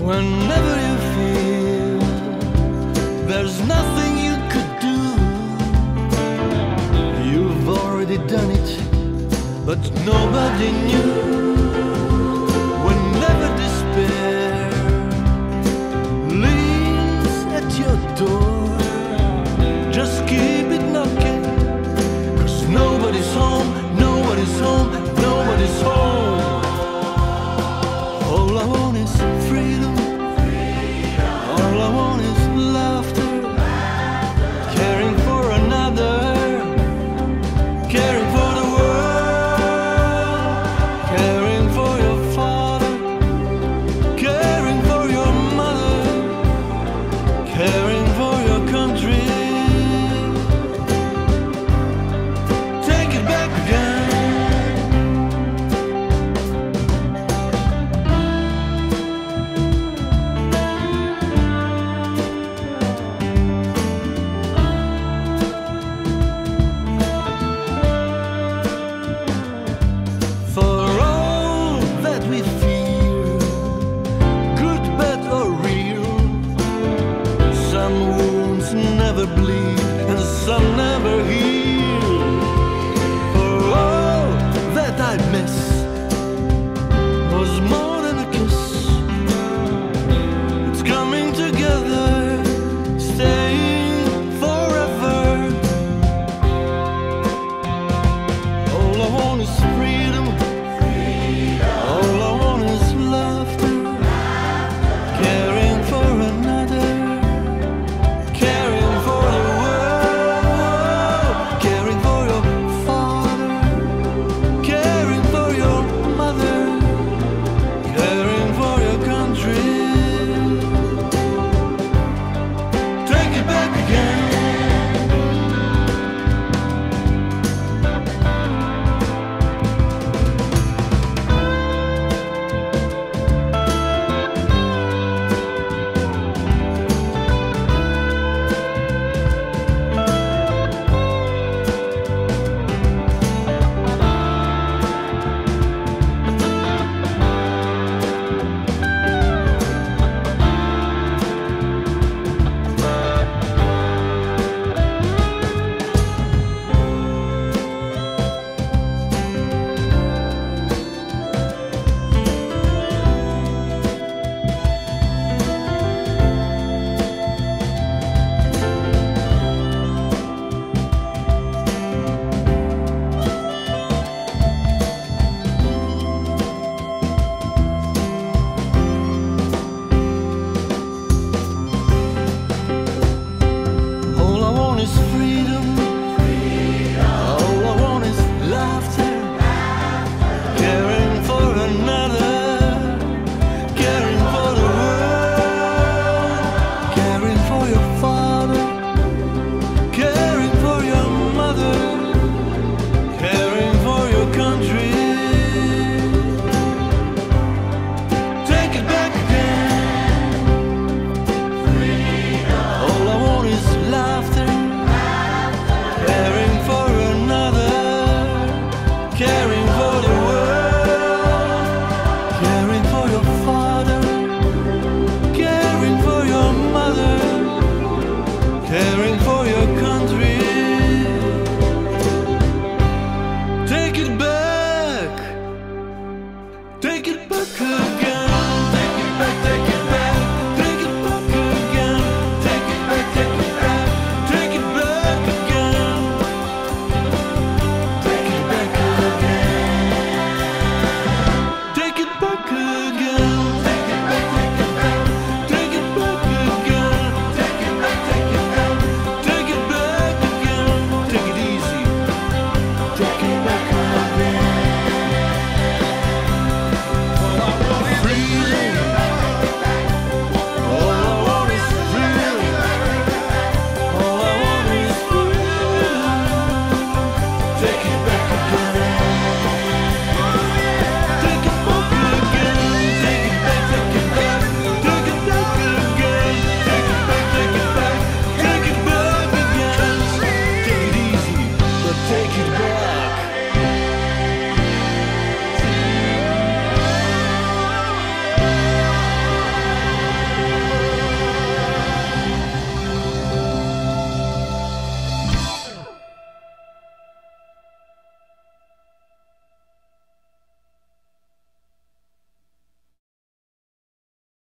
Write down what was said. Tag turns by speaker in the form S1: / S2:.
S1: Whenever you feel there's nothing you could do, you've already done it, but nobody knew. Whenever despair leans at your door, just keep it knocking, 'cause nobody's home, nobody's home, nobody's home. All I want is freedom. All I want is laughter. Caring for another. Caring for the world. Caring for your father. Caring for your mother. Caring for your country. Take it back again. For all that we fear, good, bad or real, some wounds never bleed and some never heal. For all that I miss was more than a kiss. It's coming together, staying forever. All I want is freedom. All I want is laughter. Caring for another. Caring for the world. Caring for your father. Caring for your mother. Caring for your country. Take it back again. All I want is freedom. All I want is laughter. Caring for another. Caring for the world. Caring for your father. Caring for your mother. Caring for your country. Take it back again. All I want is laughter. Caring for another. Caring for the world. Caring for your father. Caring for your mother. Caring for your country. Take it back. Take it back again. Take it back.